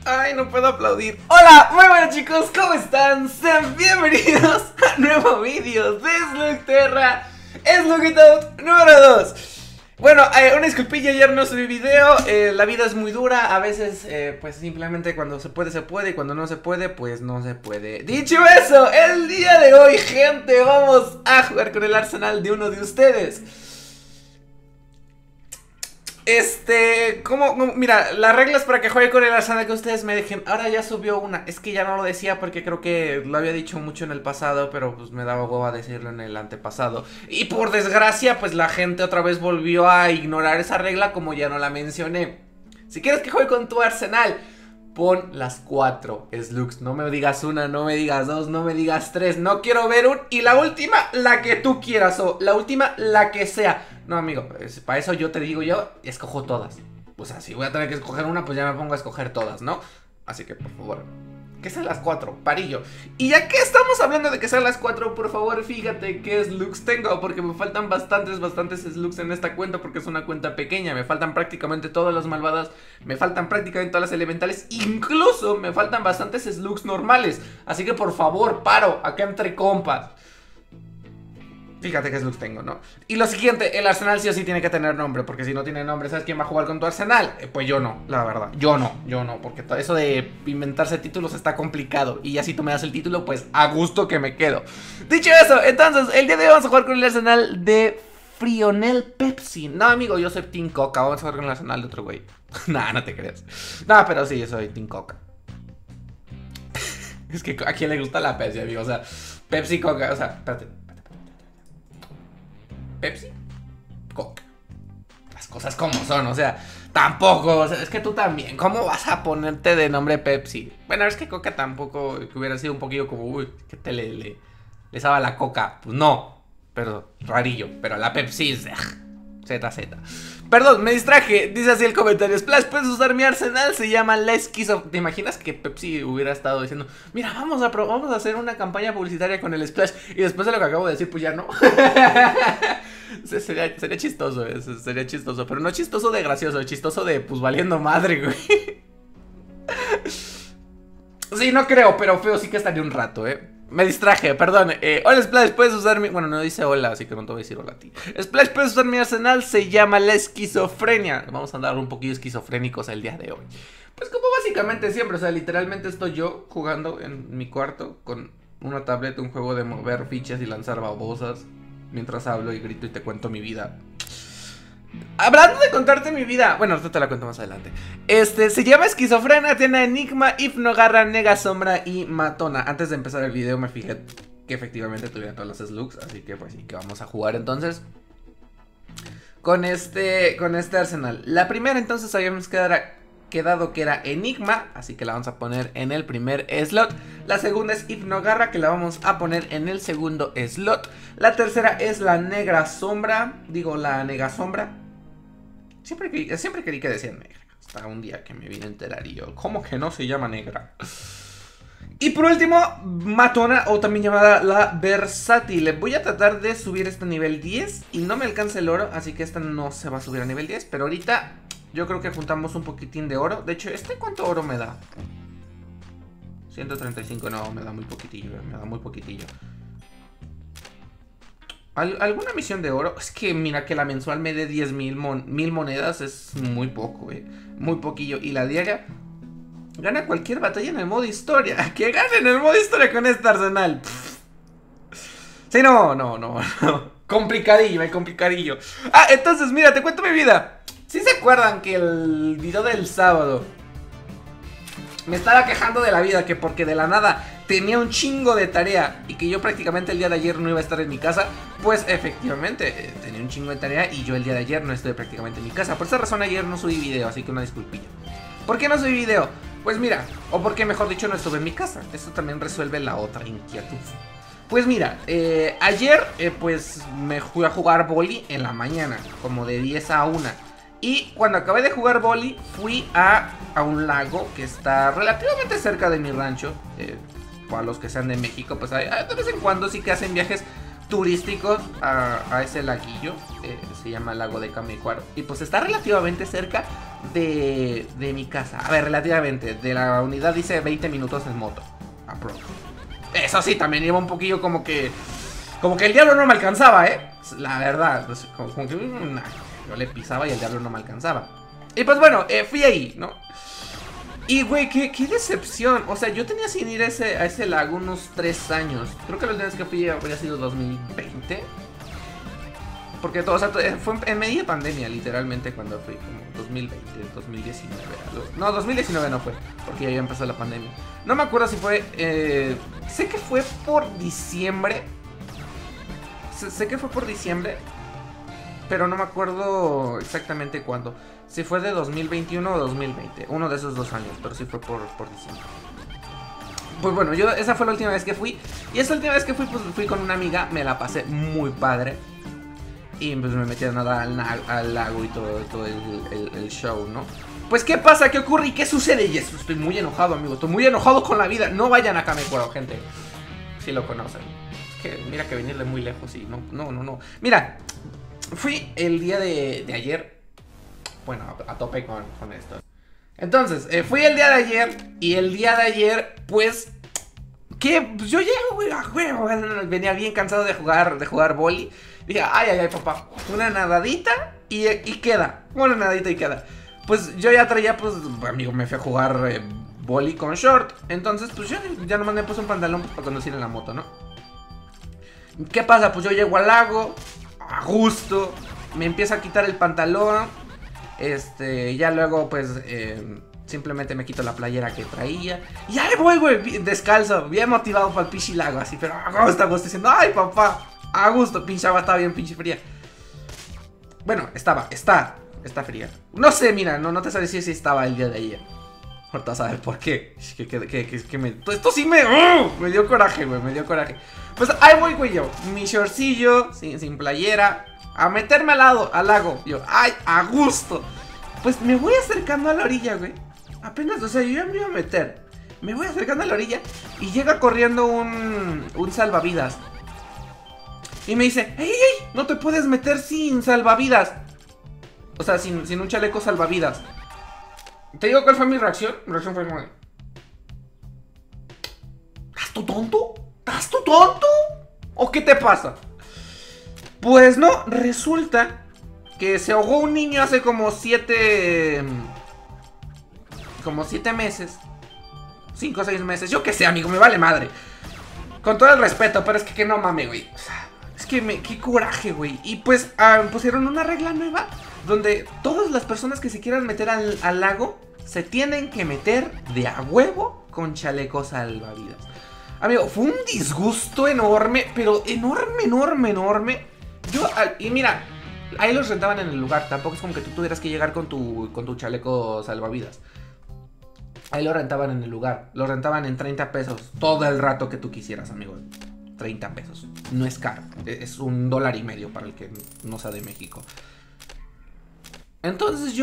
Ay, no puedo aplaudir. Hola, muy buenos chicos, ¿cómo están? Sean bienvenidos a un nuevo vídeo de Slugterra Slugitout número 2. Bueno, una disculpilla, ayer no subí video. La vida es muy dura, a veces pues simplemente cuando se puede y cuando no se puede, pues no se puede. Dicho eso, el día de hoy, gente, vamos a jugar con el arsenal de uno de ustedes. Mira, las reglas para que juegue con el arsenal que ustedes me dejen. Ahora ya subió una, es que ya no lo decía porque creo que lo había dicho mucho en el pasado, pero pues me daba hueva decirlo en el antepasado. Y por desgracia, pues la gente otra vez volvió a ignorar esa regla como ya no la mencioné. Si quieres que juegue con tu arsenal, pon las 4 slugs. No me digas una, no me digas dos, no me digas tres. No quiero ver un... Y la última, la que tú quieras. O la última, la que sea. No, amigo, para eso yo te digo, yo escojo todas. O sea, si voy a tener que escoger una, pues ya me pongo a escoger todas, ¿no? Así que, por favor, que sean las 4, parillo. Y ya que estamos hablando de que sean las 4, por favor, fíjate qué slugs tengo. Porque me faltan bastantes slugs en esta cuenta. Porque es una cuenta pequeña. Me faltan prácticamente todas las malvadas. Me faltan prácticamente todas las elementales. Incluso me faltan bastantes slugs normales. Así que por favor, paro, acá entre compas. Fíjate qué slugs tengo, ¿no? Y lo siguiente, el arsenal sí o sí tiene que tener nombre. Porque si no tiene nombre, ¿sabes quién va a jugar con tu arsenal? Pues yo no, la verdad, yo no. Porque eso de inventarse títulos está complicado. Y ya si tú me das el título, pues a gusto que me quedo. Dicho eso, entonces, el día de hoy vamos a jugar con el arsenal de Frionel Pepsi. No, amigo, yo soy Team Coca. Vamos a jugar con el arsenal de otro güey. Nah, no te creas. No, pero sí, yo soy Team Coca. Es que a quién le gusta la Pepsi, amigo. O sea, Pepsi, Coca, o sea, espérate. Pepsi, Coca. Las cosas como son, o sea, tampoco, o sea, es que tú también, ¿cómo vas a ponerte de nombre Pepsi? Bueno, es que Coca tampoco, que hubiera sido un poquillo como, uy, que te le sabe la Coca. Pues no, pero rarillo, pero la Pepsi es ZZ. Perdón, me distraje, dice así el comentario. Splash, puedes usar mi arsenal, se llama la esquizo. ¿Te imaginas que Pepsi hubiera estado diciendo, mira, vamos a hacer una campaña publicitaria con el Splash? Y después de lo que acabo de decir, pues ya no. Sería chistoso, sería chistoso. Pero no chistoso de gracioso, chistoso de pues valiendo madre, güey. Sí, no creo, pero feo sí que estaría un rato, Me distraje, perdón. Hola Splash, puedes usar mi... Bueno, no dice hola, así que no te voy a decir hola a ti. Splash, puedes usar mi arsenal, se llama la esquizofrenia. Vamos a andar un poquillo esquizofrénicos el día de hoy. Pues como básicamente siempre, o sea, literalmente estoy yo jugando en mi cuarto con una tableta, un juego de mover fichas y lanzar babosas mientras hablo y grito y te cuento mi vida. Hablando de contarte mi vida, bueno, esto te la cuento más adelante. Se llama esquizofrenia, tiene enigma, hipnogarra, nega sombra y matona. Antes de empezar el video me fijé que efectivamente tuviera todas las slugs, así que pues sí que vamos a jugar entonces con este arsenal. La primera entonces habíamos quedado que era enigma, así que la vamos a poner en el primer slot. La segunda es hipnogarra, que la vamos a poner en el segundo slot. La tercera es la negra sombra, la nega sombra. Siempre creí que decían negra, hasta un día que me vine a enterar y yo, ¿cómo que no se llama negra? Y por último, matona, o también llamada la versátil. Voy a tratar de subir este nivel 10 y no me alcanza el oro, así que esta no se va a subir a nivel 10. Pero ahorita yo creo que juntamos un poquitín de oro. De hecho, ¿cuánto oro me da? 135, no, me da muy poquitillo, me da muy poquitillo. ¿Alguna misión de oro? Es que mira que la mensual me dé 10,000 monedas. Es muy poco, muy poquillo. Y la diaria gana cualquier batalla en el modo historia. Que gane en el modo historia con este arsenal. Pff. Sí, no. Complicadillo, complicadillo. Ah, entonces mira, te cuento mi vida. ¿Sí se acuerdan que el video del sábado me estaba quejando de la vida? Que porque de la nada tenía un chingo de tarea y que yo prácticamente el día de ayer no iba a estar en mi casa. Pues efectivamente, tenía un chingo de tarea y yo el día de ayer no estuve prácticamente en mi casa. Por esa razón ayer no subí video, así que una disculpilla. ¿Por qué no subí video? Pues mira, o porque mejor dicho no estuve en mi casa. Esto también resuelve la otra inquietud. Pues mira, ayer pues me fui a jugar boli en la mañana, como de 10 a 1. Y cuando acabé de jugar boli, fui a un lago que está relativamente cerca de mi rancho. Para los que sean de México, pues de vez en cuando sí que hacen viajes turísticos a ese laguillo. Se llama el lago de Camicuaro. Y pues está relativamente cerca de mi casa. A ver, relativamente. De la unidad dice 20 minutos en moto. Eso sí, también iba un poquillo como que el diablo no me alcanzaba, la verdad, pues, como que yo le pisaba y el diablo no me alcanzaba. Y pues bueno, fui ahí, ¿no? Y güey, qué decepción. O sea, yo tenía sin ir a ese lago unos 3 años. Creo que la última vez que fui habría sido 2020. Porque todo, o sea, fue en media pandemia, literalmente, cuando fui, como 2020, 2019. No, 2019 no fue, porque ya había empezado la pandemia. No me acuerdo si fue, sé que fue por diciembre. Sé que fue por diciembre, pero no me acuerdo exactamente cuándo. Si fue de 2021 o 2020, uno de esos 2 años, pero sí fue por diciembre. Pues bueno, esa fue la última vez que fui. Y esa última vez que fui, pues fui con una amiga, me la pasé muy padre. Y pues me metí a nadar al lago y todo el show, ¿no? Pues ¿qué pasa? ¿Qué ocurre? ¿Y qué sucede? Y eso, estoy muy enojado, amigo. Estoy muy enojado con la vida. No vayan a Kamecuaro, gente. Si lo conocen. Es que mira que venir de muy lejos y no. Mira, fui el día de ayer. Bueno, a tope con esto. Entonces, fui el día de ayer. Y el día de ayer, pues... ¿Qué? Pues yo llego, güey, venía bien cansado de jugar boli. Dije, ay, papá, una nadadita y queda. Una nadadita y queda. Pues yo ya traía, pues, amigo, me fui a jugar boli con short. Entonces, pues yo ya nomás me puse un pantalón para conducir en la moto, ¿no? ¿Qué pasa? Pues yo llego al lago, a gusto, me empiezo a quitar el pantalón. Ya luego, pues, simplemente me quito la playera que traía. Y ahí voy, güey, descalzo, bien motivado para el pinche lago, así, pero a gusto, diciendo, ay, papá, a gusto, pinche agua estaba bien pinche fría. Bueno, está fría. No sé, mira, no te sé decir si estaba el día de ayer. Ahorita vas a ver por qué. Esto sí me dio coraje, güey, me dio coraje. Pues ahí voy, güey, yo, mi shortcillo, sin playera, a meterme al lago. Yo, ay, a gusto. Pues me voy acercando a la orilla, güey. Apenas, o sea, yo ya me iba a meter. Me voy acercando a la orilla y llega corriendo un salvavidas. Y me dice, ¡ey! No te puedes meter sin salvavidas. O sea, sin un chaleco salvavidas. ¿Te digo cuál fue mi reacción? Mi reacción fue como de... ¿Estás tú tonto? ¿Estás tú tonto? ¿O qué te pasa? Pues no, resulta que se ahogó un niño hace como 7 meses. 5 o 6 meses. Yo qué sé, amigo, me vale madre. Con todo el respeto, pero es que no mames, güey. O sea, es que qué coraje, güey. Y pues pusieron una regla nueva donde todas las personas que se quieran meter al lago se tienen que meter de a huevo con chalecos salvavidas. Amigo, fue un disgusto enorme, pero enorme. Y mira, ahí los rentaban en el lugar. Tampoco es como que tú tuvieras que llegar con tu chaleco salvavidas. Ahí lo rentaban en el lugar. Lo rentaban en 30 pesos todo el rato que tú quisieras, amigo. 30 pesos. No es caro. Es $1.50 para el que no sea de México. Entonces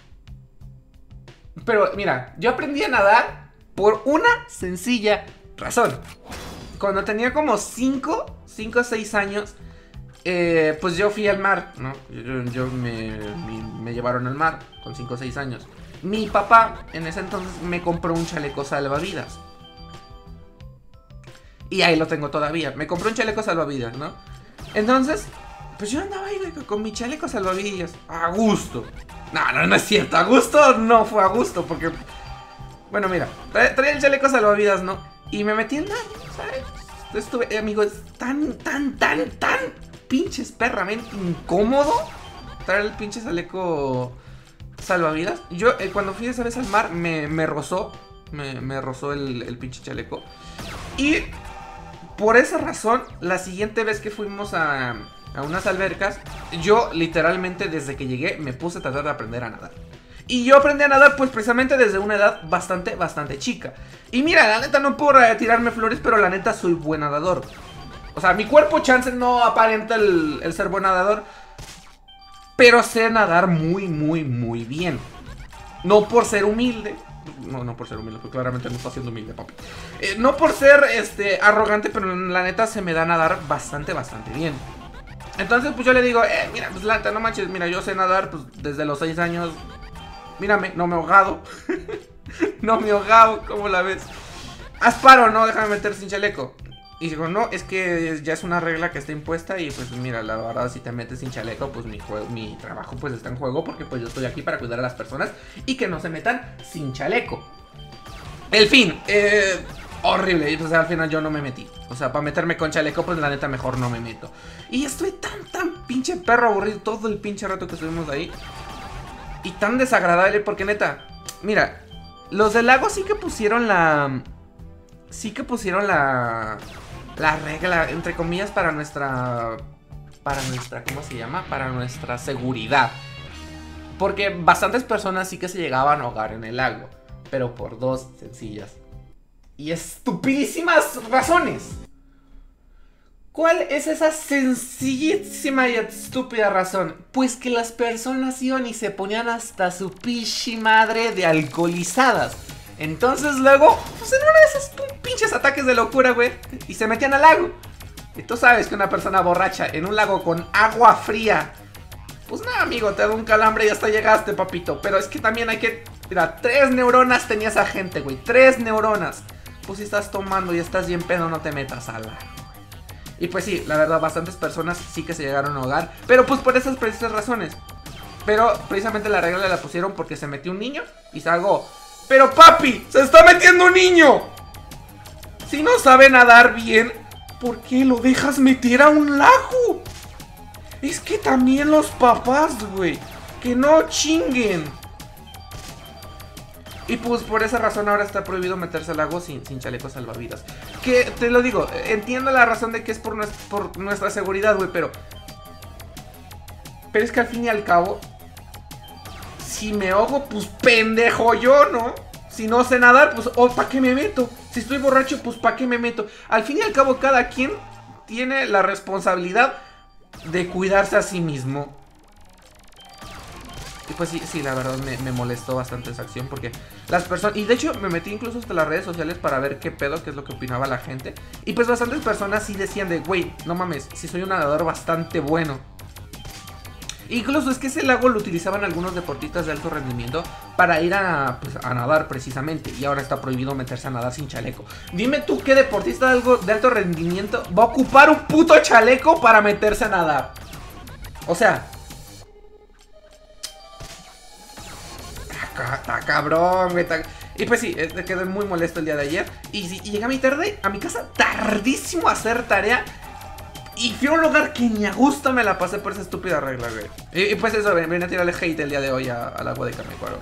pero mira, yo aprendí a nadar por una sencilla razón. Cuando tenía como 5 o 6 años, pues yo fui al mar, ¿no? Me llevaron al mar con 5 o 6 años. Mi papá en ese entonces me compró un chaleco salvavidas. Y ahí lo tengo todavía. Me compró un chaleco salvavidas, ¿no? Entonces, pues yo andaba ahí, güey, con mi chaleco salvavidas. A gusto. No es cierto. A gusto no fue a gusto. Porque, bueno, mira, traía el chaleco salvavidas, ¿no? Y me metí en la, ¿sabes? Estuve, amigos, tan pinches perramente incómodo traer el pinche chaleco salvavidas. Yo, cuando fui esa vez al mar, me rozó. Me rozó el pinche chaleco. Y por esa razón, la siguiente vez que fuimos a unas albercas, yo literalmente desde que llegué me puse a tratar de aprender a nadar. Y yo aprendí a nadar pues precisamente desde una edad bastante chica. Y mira, la neta no puedo tirarme flores, pero la neta soy buen nadador. O sea, mi cuerpo chance no aparenta el ser buen nadador, pero sé nadar muy bien. No por ser humilde. No por ser humilde, porque claramente no está siendo humilde, papi. No por ser arrogante, pero la neta se me da a nadar bastante bien. Entonces pues yo le digo, mira, pues la neta no manches, mira, yo sé nadar pues desde los 6 años. Mírame, no me he ahogado. No me he ahogado, ¿cómo la ves? Haz paro, no, déjame meter sin chaleco. Y digo, no, es que ya es una regla que está impuesta. Y pues mira, la verdad, si te metes sin chaleco, pues mi trabajo pues está en juego. Porque pues yo estoy aquí para cuidar a las personas y que no se metan sin chaleco. El fin, horrible. Y pues al final yo no me metí. O sea, para meterme con chaleco, pues la neta mejor no me meto. Y estoy tan pinche perro aburrido todo el pinche rato que estuvimos ahí. Y tan desagradable porque neta, mira, los del lago sí que pusieron la... Sí que pusieron la regla, entre comillas, para nuestra... ¿cómo se llama? Para nuestra seguridad. Porque bastantes personas sí que se llegaban a ahogar en el lago. Pero por dos sencillas y estupidísimas razones. ¿Cuál es esa sencillísima y estúpida razón? Pues que las personas iban y se ponían hasta su pichi madre de alcoholizadas. Entonces luego, pues en uno de esos pinches ataques de locura, güey, y se metían al lago. Y tú sabes que una persona borracha en un lago con agua fría, pues nada, amigo, te da un calambre y hasta llegaste, papito. Pero es que también hay que... Mira, 3 neuronas tenía esa gente, güey, 3 neuronas. Pues si estás tomando y estás bien pedo, no te metas al lago. Y pues sí, la verdad, bastantes personas sí que se llegaron a ahogar. Pero pues por esas precisas razones. Pero precisamente la regla la pusieron porque se metió un niño y se ahogó. ¡Pero papi! ¡Se está metiendo un niño! Si no sabe nadar bien, ¿por qué lo dejas meter a un lago? Es que también los papás, güey, que no chinguen. Y pues por esa razón ahora está prohibido meterse al lago sin chalecos salvavidas. Que te lo digo, entiendo la razón de que es por nuestra seguridad, güey, pero es que al fin y al cabo, si me ahogo, pues pendejo yo, ¿no? Si no sé nadar, pues ¿para qué me meto? Si estoy borracho, pues ¿para qué me meto? Al fin y al cabo, cada quien tiene la responsabilidad de cuidarse a sí mismo. Y pues sí, la verdad me molestó bastante esa acción porque las personas... Y de hecho me metí incluso hasta las redes sociales para ver qué pedo, qué es lo que opinaba la gente. Y pues bastantes personas sí decían de, güey, no mames, sí soy un nadador bastante bueno. Incluso es que ese lago lo utilizaban algunos deportistas de alto rendimiento para ir a nadar precisamente. Y ahora está prohibido meterse a nadar sin chaleco. Dime tú qué deportista de alto rendimiento va a ocupar un puto chaleco para meterse a nadar. O sea... Está cabrón, güey. Y pues sí, quedé muy molesto el día de ayer. Y llegué a mi casa tardísimo a hacer tarea. Y fui a un lugar que ni a gusto me la pasé por esa estúpida regla, güey. Y pues eso, ven a tirarle hate el día de hoy al agua de Camecuaro.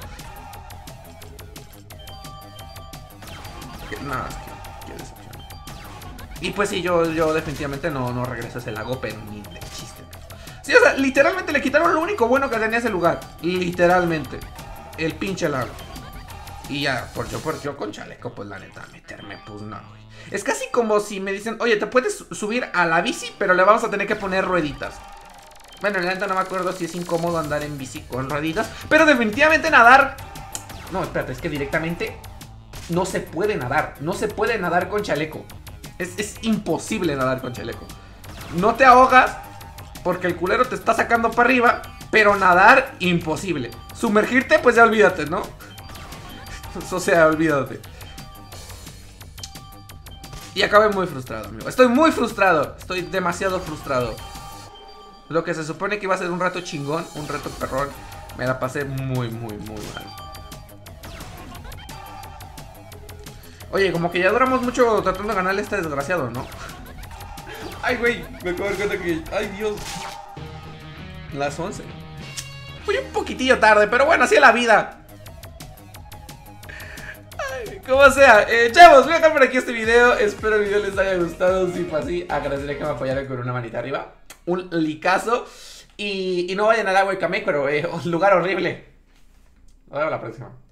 Nada, es que qué decepción. Y pues sí, yo definitivamente no regreso a ese lago, pero ni de chiste. Sí, o sea, literalmente le quitaron lo único bueno que tenía ese lugar. Literalmente. El pinche lago. Y ya, por yo con chaleco, pues la neta, meterme, pues no, güey. Es casi como si me dicen, oye, te puedes subir a la bici, pero le vamos a tener que poner rueditas. Bueno, la neta no me acuerdo si es incómodo andar en bici con rueditas, pero definitivamente nadar... No, espérate, es que directamente no se puede nadar. No se puede nadar con chaleco. Es imposible nadar con chaleco. No te ahogas porque el culero te está sacando para arriba, pero nadar, imposible. Sumergirte, pues ya olvídate, ¿no? O sea, olvídate. Y acabé muy frustrado, amigo. Estoy muy frustrado. Estoy demasiado frustrado. Lo que se supone que iba a ser un rato chingón, un rato perrón, me la pasé muy mal. Oye, como que ya duramos mucho tratando de ganarle a este desgraciado, ¿no? Ay, güey, me acabo de dar cuenta que... Ay, Dios. Las 11. Fui un poquitillo tarde, pero bueno, así es la vida. Ay, como sea, chavos, voy a dejar por aquí este video. Espero el video les haya gustado. Si fue así, agradeceré que me apoyaran con una manita arriba. Un licazo. Y no vayan al agua de Camecuaro, lugar horrible. Nos vemos la próxima.